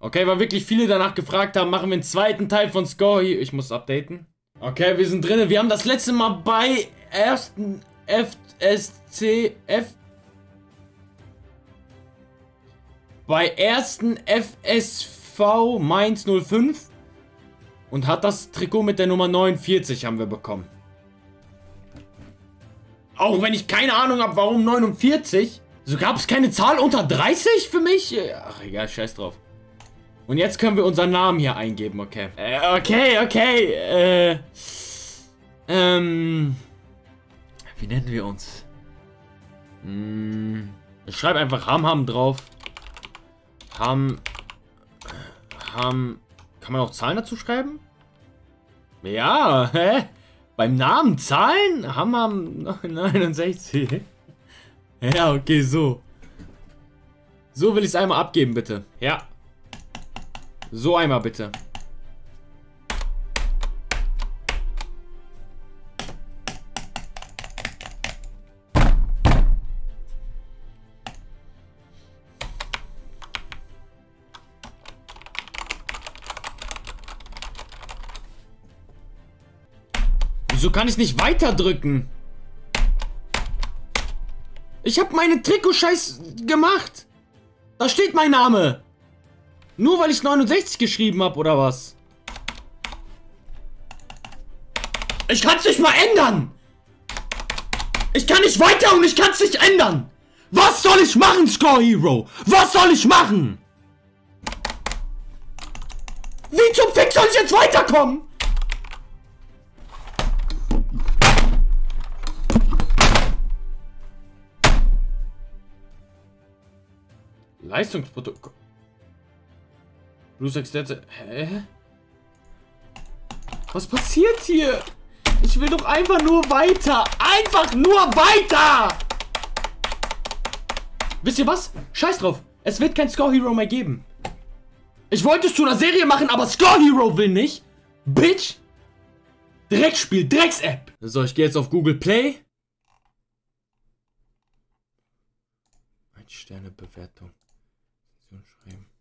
Okay, weil wirklich viele danach gefragt haben, machen wir einen zweiten Teil von Score Hero. Ich muss updaten. Okay, wir sind drin. Wir haben das letzte Mal bei ersten FSCF. Bei ersten FSV Mainz 05. Und hat das Trikot mit der Nummer 49 haben wir bekommen. Auch wenn ich keine Ahnung habe, warum 49. So gab es keine Zahl unter 30 für mich? Ach egal, scheiß drauf. Und jetzt können wir unseren Namen hier eingeben, okay. Okay. Wie nennen wir uns? Ich schreibe einfach Ham drauf. Ham. Kann man auch Zahlen dazu schreiben? Ja, hä? Beim Namen Zahlen? Ham 69. Ja, okay, so. So will ich es einmal abgeben, bitte. Ja. So einmal, bitte. Wieso kann ich nicht weiter drücken? Ich habe meine Trikot-Scheiß gemacht. Da steht mein Name. Nur weil ich 69 geschrieben habe, oder was? Ich kann es nicht mal ändern. Ich kann nicht weiter und ich kann es nicht ändern. Was soll ich machen, Score Hero? Was soll ich machen? Wie zum Fick soll ich jetzt weiterkommen? Leistungsprotokoll. Blue Sex Dead. Hä? Was passiert hier? Ich will doch einfach nur weiter. Einfach nur weiter! Wisst ihr was? Scheiß drauf. Es wird kein Score Hero mehr geben. Ich wollte es zu einer Serie machen, aber Score Hero will nicht. Bitch! Dreckspiel, Drecks-App. So, ich gehe jetzt auf Google Play. 1 Sterne Bewertung. Schreiben.